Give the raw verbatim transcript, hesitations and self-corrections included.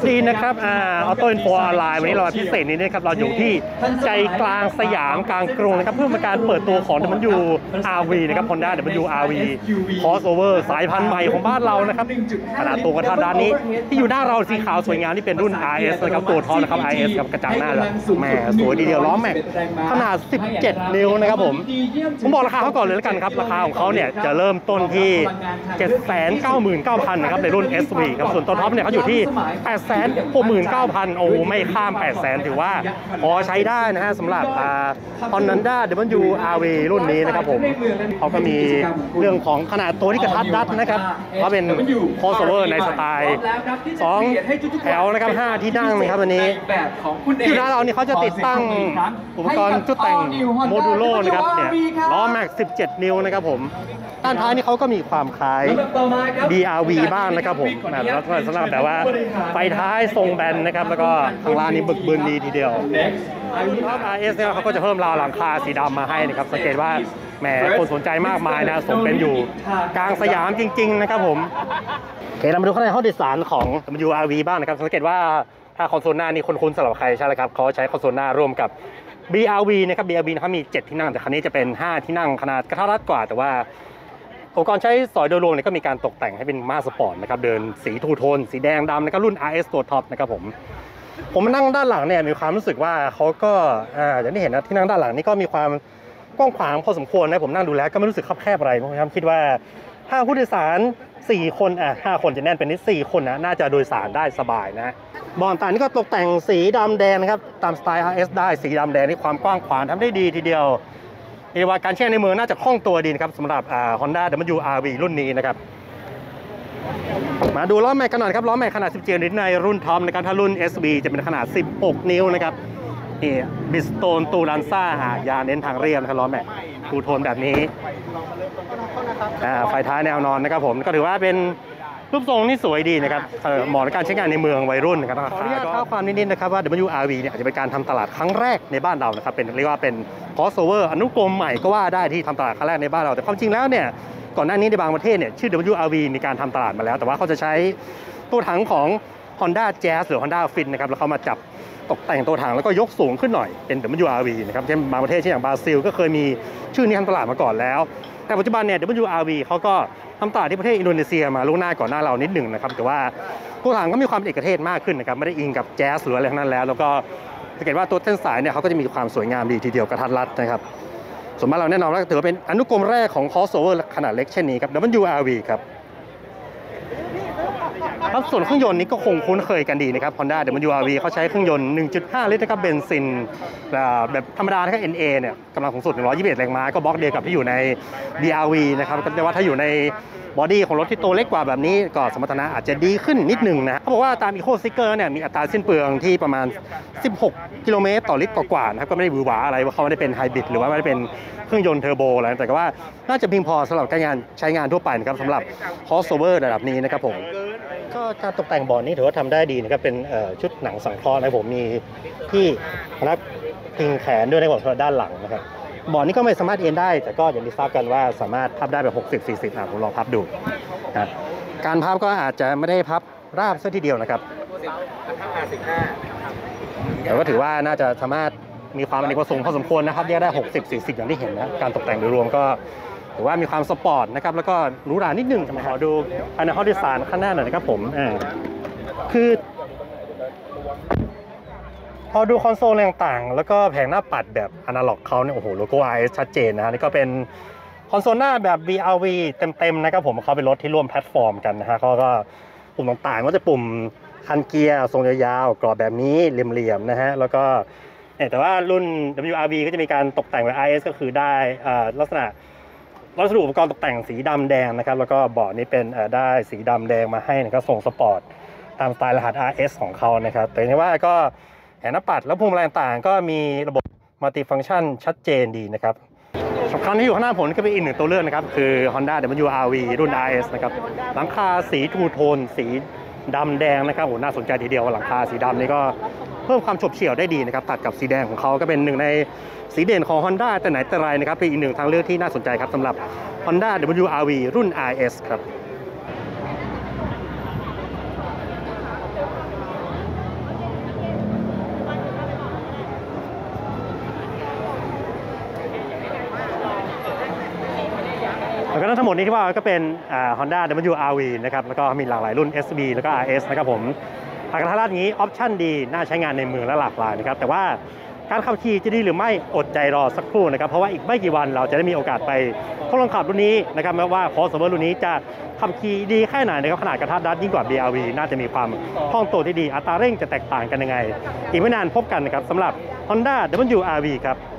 ดีนะครับอ่าออโต้อินโฟออนไลน์วันนี้เราพิเศษนี้นะครับเราอยู่ที่ใจกลางสยามกลางกรุงนะครับเพื่อเป็นการเปิดตัวของ ดับเบิลยู อาร์ วี นะครับ Honda ดับเบิลยู อาร์ วี Crossover สายพันธุ์ใหม่ของบ้านเรานะครับขนาดตัวกระทัดด้านนี้ที่อยู่หน้าเราสีขาวสวยงามที่เป็นรุ่น อาร์ เอส นะครับตัวท็อปนะครับ อาร์ เอส กับกระจังหน้าแบบแหมสวยดีเดียวล้อแม็กขนาดสิบเจ็ดนิ้วนะครับผมผมบอกราคาเขาก่อนเลยแล้วกันครับราคาของเขาเนี่ยจะเริ่มต้นที่ เจ็ดแสนเก้าหมื่นเก้าพัน นะครับในรุ่น เอส วี ครับส่วนตัวท็อปเนี่ยเขาอยู่ที่ แปดแสนหกหมื่นเก้าพัน โอ้ไม่ข้าม แปดแสน ถือว่าพอใช้ได้นะฮะสำหรับอ่า Honda ดับเบิลยู อาร์ วี รุ่นนี้นะครับผมเขาก็มีเรื่องของขนาดตัวที่กระทัดรัดนะครับเขาเป็น crossover ในสไตล์สองแถวนะครับห้าที่นั่งนะครับอันนี้ที่ร้านเราเนี่ยเขาจะติดตั้งอุปกรณ์ชุดแต่งโมดูโลนะครับเนี่ยล้อแม็กสิบเจ็ดนิ้วนะครับผมด้านท้ายนี่เขาก็มีความคล้าย บี อาร์ วี บ้างนะครับผมแล้วก็สำหรับแบบว่าไฟท้ายทรงแบนนะครับแล้วก็ข้างล่างนี้บึกบึนดีทีเดียวรอบ อาร์ เอส เนี่ยเขาก็จะเพิ่มราวหลังคาสีดำมาให้นะครับสังเกตว่าแหมคนสนใจมากมายนะสมเป็นอยู่กลางสยามจริงๆนะครับผมโอเคเรามาดูข้างในห้องโดยสารของ ดับเบิลยู อาร์ วี บ้างนะครับสังเกตว่าถ้าคอนโซลหน้านี่คุ้นๆสำหรับใครใช่ไหมครับเขาใช้คอนโซลหน้าร่วมกับ บี อาร์ วี นะครับ บี อาร์ วี เขามีเจ็ดที่นั่งแต่คันนี้จะเป็นห้าที่นั่งขนาดกระทัดรัดกว่าแต่ว่าอุปกรณ์ใช้สอยโดยรวมเนี่ยก็มีการตกแต่งให้เป็นมาสปอร์ตนะครับเดินสีทูโทนสีแดงดำนะครับรุ่น อาร์ เอส ตัวท็อปนะครับผมผมนั่งด้านหลังเนี่ยมีความรู้สึกว่าเขาก็อย่างที่เห็นนะที่นั่งด้านหลังนี่ก็มีความกว้างขวางพอสมควรนะผมนั่งดูแล้วก็ไม่รู้สึกคับแคบอะไรผมคิดว่าถ้าผู้โดยสารสี่คนอ่ะห้าคนจะแน่นเป็นนิดสี่คนนะน่าจะโดยสารได้สบายนะบอร์ดต่างนี่ก็ตกแต่งสีดำแดงนะครับตามสไตล์ อาร์ เอส ได้สีดำแดงนี่ความกว้างขวางทำได้ดีทีเดียวเรียกว่าการใช้ในมือน่าจะคล่องตัวดีนะครับสำหรับ Honda ดับเบิลยู อาร์ วี รุ่นนี้นะครับมาดูล้อแม็กกันหน่อยครับล้อแม็กขนาดสิบเจ็ดนิ้วในรุ่นท็อปนะครับถ้ารุ่น เอส วี จะเป็นขนาดสิบหกนิ้วนะครับนี่บิสโตนตูรันซ่ายาเน้นทางเรียบนะครับล้อแม็กทูโทนแบบนี้ไฟท้ายแนวนอนนะครับผมก็ถือว่าเป็นรูปทรงนี่สวยดีนะครับเหมาะในการใช้งานในเมืองวัยรุ่นนะครับขออนุญาตเท้าความนิดๆนะครับว่า ดับเบิลยู อาร์ วี เนี่ยอาจจะเป็นการทำตลาดครั้งแรกในบ้านเรานะครับเป็นเรียกว่าเป็น crossover อนุกรมใหม่ก็ว่าได้ที่ทำตลาดครั้งแรกในบ้านเราแต่ความจริงแล้วเนี่ยก่อนหน้านี้ในบางประเทศเนี่ยชื่อ ดับเบิลยู อาร์ วี มีการทำตลาดมาแล้วแต่ว่าเขาจะใช้ตัวถังของ Honda Jazz หรือ Honda Fit นะครับแล้วเขามาจับตกแต่งตัวถังแล้วก็ยกสูงขึ้นหน่อยเป็น ดับเบิลยู อาร์ วี นะครับเช่นบางประเทศเช่นอย่างบราซิลก็เคยมีชื่อนี้ทำตลาดมาก่อนแล้วแต่ปัจจุบันเนี่ย ดับเบิลยู อาร์ วี เขาก็ทำตลาดที่ประเทศอินโดนีเซียมาล่วงหน้าก่อนหน้าเรานิดหนึ่งนะครับแต่ว่าตัวถังก็มีความเอกเทศมากขึ้นนะครับไม่ได้อิงกับแจ๊สหรืออะไรทั้งนั้นแล้วแล้วก็สังเกตว่าตัวเส้นสายเนี่ยเขาก็จะมีความสวยงามดีทีเดียวกระทัดรัดนะครับส่วนมากเราแน่นอนว่าถือว่าเป็นอนุกรมแรกของ crossover ขนาดเล็กเช่นนี้ครับ ดับเบิลยู อาร์ วี ครับครับส่วนเครื่องยนต์นี้ก็คงคุ้นเคยกันดีนะครับ Honda ดับเบิลยู อาร์ วี เขาใช้เครื่องยนต์ หนึ่งจุดห้า ลิตรนะครับเบนซินแบบธรรมดานะครับ เอ็น เอ เนี่ยกำลังสูงสุดหนึ่งร้อยยี่สิบเอ็ดแรงม้าก็บล็อกเดียวกับที่อยู่ใน บี อาร์ วี นะครับแต่ว่าถ้าอยู่ในบอดี้ของรถที่ตัวเล็กกว่าแบบนี้ก็สมรรถนะอาจจะดีขึ้นนิดหนึ่งนะเขาบอกว่าตาม Eco Sticker เนี่ยมีอัตราสิ้นเปลืองที่ประมาณสิบหกกิโลเมตรต่อลิตรกว่าๆนะครับก็ไม่ได้หวือหวาอะไรว่าเขาไม่ได้เป็นไฮบริดหรือว่าไม่ได้เป็นเครื่องยนต์เทอร์โบอะไรแต่ก็ว่าน่าจะเพียงพอสำหรับการงานใช้งานทั่วไปนะครับสำหรับ crossover ระดับนี้นะครับผมก็การตกแต่งบอร์ดนี้ถือว่าทำได้ดีนะครับเป็นชุดหนังสังเคราะห์นะครับผมมีที่นักพิงแขนด้วยนะครับด้านหลังนะครับบอร์ดนี้ก็ไม่สามารถเอ็นได้แต่ก็อย่างที่ทราบกันว่าสามารถพับได้แบบหกสิบ สี่สิบอ่ะผมลองพับดูนะการพับก็อาจจะไม่ได้พับราบซะทีเดียวนะครับแต่ก็ถือว่าน่าจะสามารถมีความอเนกประสงค์พอสมควรนะครับแยกได้หกสิบ สี่สิบอย่างที่เห็นนะการตกแต่งโดยรวมก็ถือว่ามีความสปอร์ตนะครับแล้วก็หรูหรานิดนึงขอดูภายในห้องโดยสารข้างหน้าหน่อยนะครับผมอ่าคือพอดูคอนโซลต่างๆแล้วก็แผงหน้าปัดแบบอนาล็อกเขาเนี่ยโอ้โหโลโก้ อาร์ เอส ชัดเจนนะนี่ก็เป็นคอนโซลหน้าแบบ บี อาร์ วี เต็มๆนะครับผมเขาเป็นรถที่ร่วมแพลตฟอร์มกันนะฮะเขาก็ปุ่มต่างๆก็จะปุ่มคันเกียร์ทรงยาวๆกรอบแบบนี้เหลี่ยมๆนะฮะแล้วก็แต่ว่ารุ่น ดับเบิลยู อาร์ วี ก็จะมีการตกแต่งแบบ อาร์ เอส ก็คือได้ลักษณะวัสดุอุปกรณ์ตกแต่งสีดำแดงนะครับแล้วก็เบาะนี้เป็นได้สีดำแดงมาให้นะครับทรงสปอร์ตตามสไตล์รหัส อาร์ เอส ของเขานะครับแต่ที่ว่าก็แผงหน้าปัดและพวงมาลัยต่างๆก็มีระบบมัลติฟังก์ชันชัดเจนดีนะครับสำคัญที่อยู่ข้างหน้าผมก็เป็นอีกหนึ่งตัวเลือกนะครับคือ Honda ดับเบิลยู อาร์ วี รุ่น อาร์ เอส นะครับหลังคาสีทูโทนสีดำแดงนะครับโหน่าสนใจทีเดียวหลังคาสีดำนี่ก็เพิ่มความฉบเฉี่ยวได้ดีนะครับตัดกับสีแดงของเขาก็เป็นหนึ่งในสีเด่นของ Honda แต่ไหนแต่ไรนะครับเป็นอีกหนึ่งทางเลือกที่น่าสนใจครับสำหรับ Honda ดับเบิลยู อาร์ วี รุ่น อาร์ เอส ครับ คทั้งหมดนี้ที่ว่าก็เป็นอ่า Honda ดับเบิลยู อาร์ วี นะครับแล้วก็มีหลากหลายรุ่น เอส บี แล้วก็ อาร์ เอส นะครับผมอาการทาราดนี้ออปชั่นดีน่าใช้งานในเมืองและหลากหลายนะครับแต่ว่าการขับขี่จะดีหรือไม่อดใจรอสักครู่นะครับเพราะว่าอีกไม่กี่วันเราจะได้มีโอกาสไปทดลองขับรุ่นนี้นะครับแม้ว่า crossover รุ่นนี้จะขับขี่ดีแค่ไหนนะครับขนาดกระทัดรัดยิ่งกว่า บี อาร์ วี น่าจะมีความคล่องตัวที่ดีอัตราเร่งจะแตกต่างกันยังไงอีกไม่นานพบกันนะครับสำหรับ Honda ดับเบิลยู อาร์ วี ครับ